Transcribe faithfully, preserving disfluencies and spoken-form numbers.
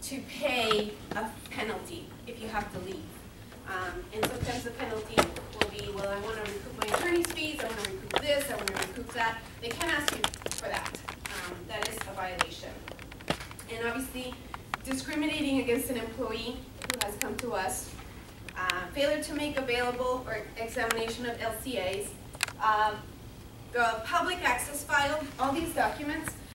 to pay a penalty if you have to leave. Um, and sometimes the penalty will be, well, I want to recoup my attorney's fees, I want to recoup this, I want to recoup that. They can ask you for that. Um, that is a violation. And obviously, discriminating against an employee who has come to us, uh, failure to make available or examination of L C As, uh, the public access file, all these documents,